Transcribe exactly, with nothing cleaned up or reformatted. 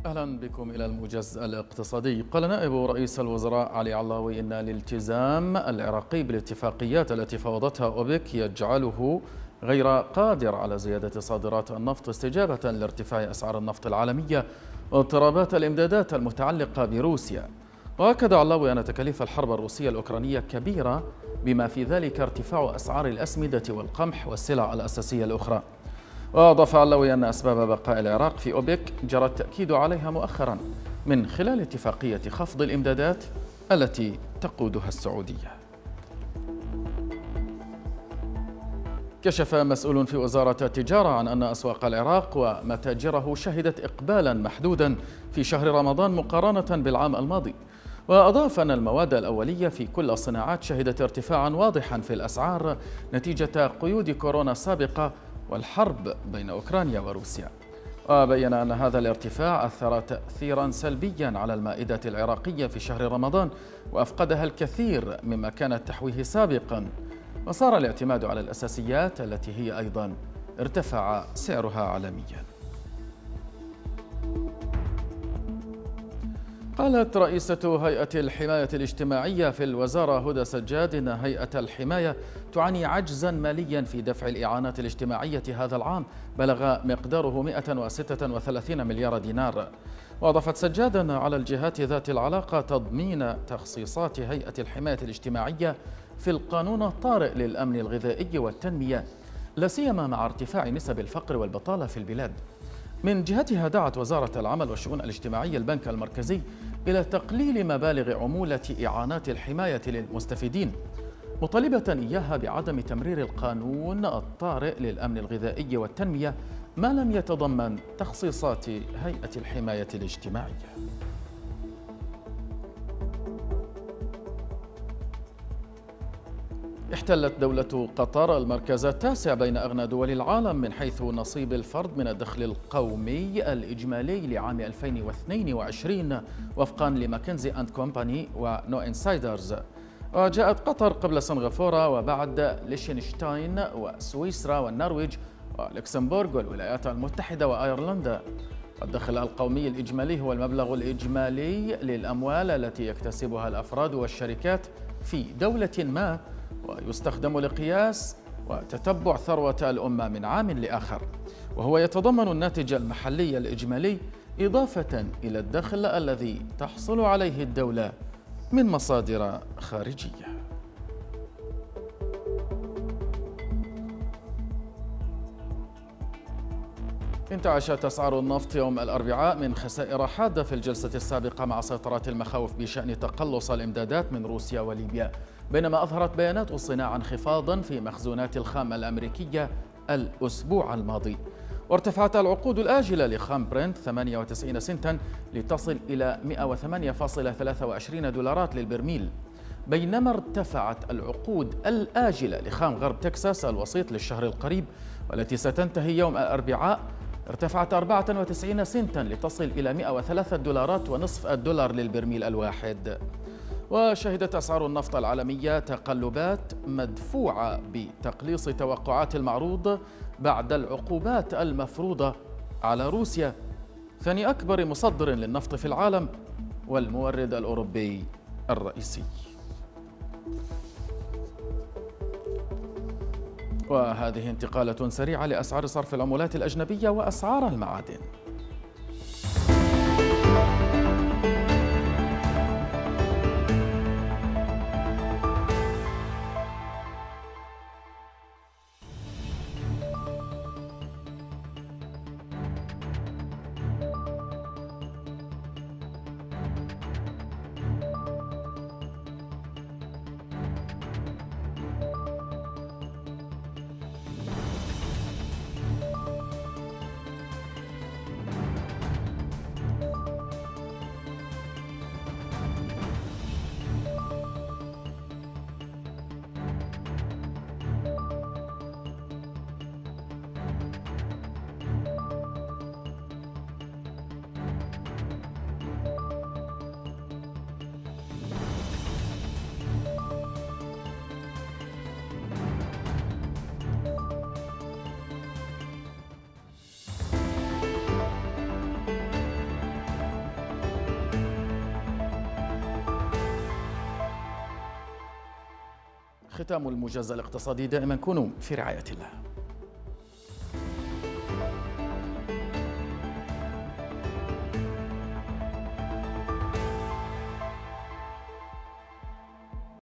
أهلا بكم إلى الموجز الاقتصادي. قال نائب رئيس الوزراء علي علاوي إن الالتزام العراقي بالاتفاقيات التي فوضتها أوبك يجعله غير قادر على زيادة صادرات النفط استجابة لارتفاع أسعار النفط العالمية واضطرابات الإمدادات المتعلقة بروسيا. وأكد علاوي أن تكاليف الحرب الروسية الأوكرانية كبيرة بما في ذلك ارتفاع أسعار الأسمدة والقمح والسلع الأساسية الأخرى. وأضاف علاوي أن أسباب بقاء العراق في أوبك جرى التأكيد عليها مؤخرا من خلال اتفاقية خفض الإمدادات التي تقودها السعودية. كشف مسؤول في وزارة التجارة عن أن أسواق العراق ومتاجره شهدت إقبالا محدودا في شهر رمضان مقارنة بالعام الماضي. وأضاف أن المواد الأولية في كل الصناعات شهدت ارتفاعا واضحا في الأسعار نتيجة قيود كورونا السابقة والحرب بين أوكرانيا وروسيا. وبين أن هذا الارتفاع أثر تأثيرا سلبيا على المائدة العراقية في شهر رمضان وأفقدها الكثير مما كانت تحويه سابقا، وصار الاعتماد على الأساسيات التي هي أيضا ارتفع سعرها عالميا. قالت رئيسة هيئة الحماية الاجتماعية في الوزارة هدى سجاد إن هيئة الحماية تعاني عجزا ماليا في دفع الإعانات الاجتماعية هذا العام بلغ مقداره مئة وستة وثلاثين مليار دينار. وأضافت سجاد أن على الجهات ذات العلاقة تضمين تخصيصات هيئة الحماية الاجتماعية في القانون الطارئ للأمن الغذائي والتنمية، لا سيما مع ارتفاع نسب الفقر والبطالة في البلاد. من جهتها دعت وزارة العمل والشؤون الاجتماعية البنك المركزي إلى تقليل مبالغ عمولة إعانات الحماية للمستفيدين، مطالبة إياها بعدم تمرير القانون الطارئ للأمن الغذائي والتنمية ما لم يتضمن تخصيصات هيئة الحماية الاجتماعية. احتلت دولة قطر المركز التاسع بين أغنى دول العالم من حيث نصيب الفرد من الدخل القومي الإجمالي لعام ألفين واثنين وعشرين وفقا لماكنزي أند كومباني ونو إنسايدرز. وجاءت قطر قبل سنغافورة وبعد ليشنشتاين وسويسرا والنرويج ولوكسمبورغ والولايات المتحدة وأيرلندا. الدخل القومي الإجمالي هو المبلغ الإجمالي للأموال التي يكتسبها الأفراد والشركات في دولة ما، ويستخدم لقياس وتتبع ثروة الأمة من عام لآخر، وهو يتضمن الناتج المحلي الإجمالي إضافة إلى الدخل الذي تحصل عليه الدولة من مصادر خارجية. انتعشت أسعار النفط يوم الأربعاء من خسائر حادة في الجلسة السابقة مع سيطرة المخاوف بشأن تقلص الإمدادات من روسيا وليبيا، بينما أظهرت بيانات الصناعة انخفاضا في مخزونات الخام الأمريكية الأسبوع الماضي. وارتفعت العقود الآجلة لخام برنت ثمانية وتسعين سنتا لتصل إلى مئة وثمانية فاصلة ثلاثة وعشرين دولارات للبرميل، بينما ارتفعت العقود الآجلة لخام غرب تكساس الوسيط للشهر القريب والتي ستنتهي يوم الأربعاء ارتفعت أربعة وتسعين سنتا لتصل إلى مئة وثلاثة دولارات ونصف الدولار للبرميل الواحد. وشهدت أسعار النفط العالمية تقلبات مدفوعة بتقليص توقعات المعروض بعد العقوبات المفروضة على روسيا ثاني أكبر مصدر للنفط في العالم والمورد الأوروبي الرئيسي. وهذه انتقالة سريعة لأسعار صرف العملات الأجنبية وأسعار المعادن. ختام الموجز الاقتصادي. دائما كونوا في رعاية الله.